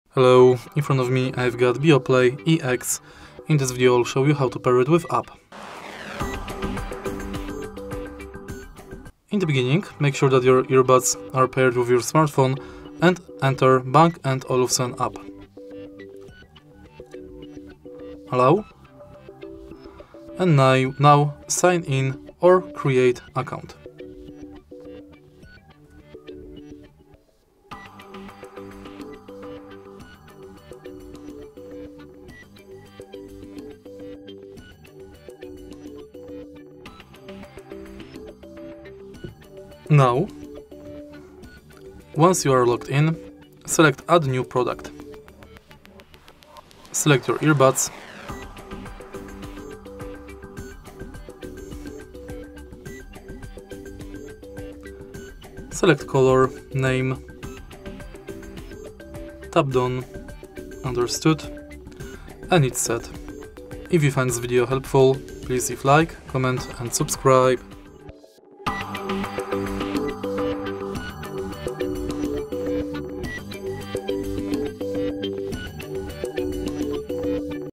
Hello, in front of me I've got Beoplay EX. In this video I'll show you how to pair it with app. In the beginning, make sure that your earbuds are paired with your smartphone and enter Bang & Olufsen app. Allow. And now sign in or create account. Now, once you are logged in, select Add New Product. Select your earbuds. Select color, name, tap done, understood, and it's set. If you find this video helpful, please leave like, comment and subscribe.